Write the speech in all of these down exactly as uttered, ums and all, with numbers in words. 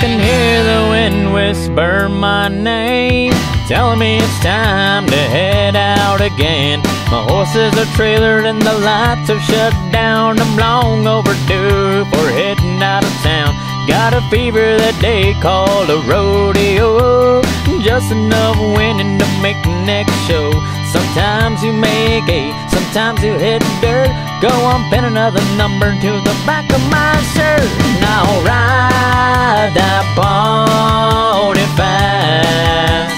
can hear the wind whisper my name, telling me it's time to head out again. My horses are trailered and the lights are shut down. I'm long overdue for heading out of town. Got a fever that they call a rodeo, just enough winning to make the next show. Sometimes you make A, sometimes you hit dirt. Go on, pin another number to the back of my shirt. Now ride that pony fast,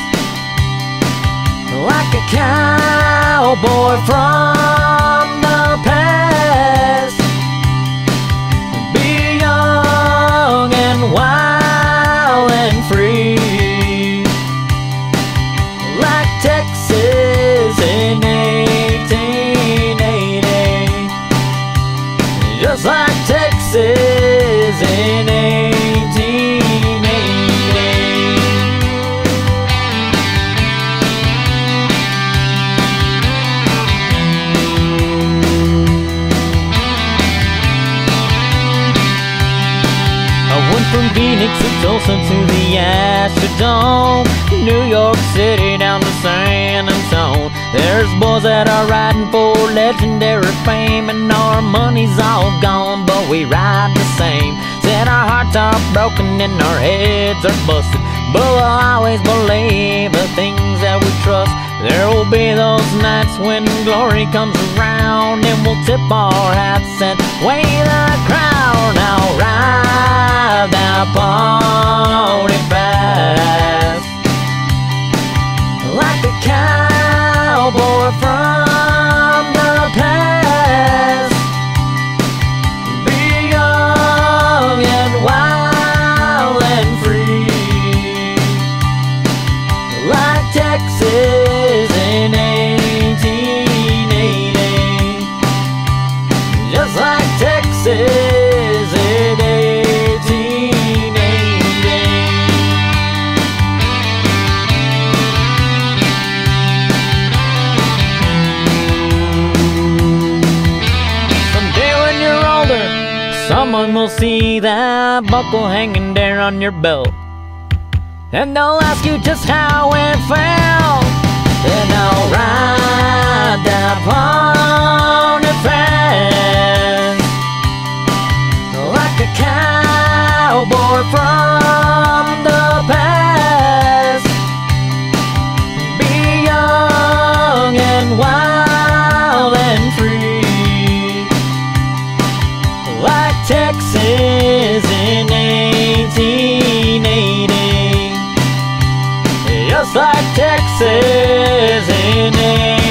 like a cowboy from the past. Be young and wild and free, like Texas in eighteen eighty. Just like Texas in eighteen eighty. I went from Phoenix to Tulsa to the Astrodome, New York City down to San Antonio. There's boys that are riding for legendary fame, and our money's all gone, but we ride the same. Said our hearts are broken and our heads are busted, but we'll always believe the things that we trust. There will be those nights when glory comes around, and we'll tip our hats and wave the crowd. Now ride that pony fast, like a cowboy from the past. Be young and wild and free, like Texas in eighteen eighty. Just like Texas in eighteen eighty. Someday when you're older, someone will see that buckle hanging there on your belt, and they'll ask you just how it felt. Then I'll ride that pony fast, like a cowboy from the past. Be young and wild and free, like Texas in eighteen eighty. Just like Texas in eighteen eighty.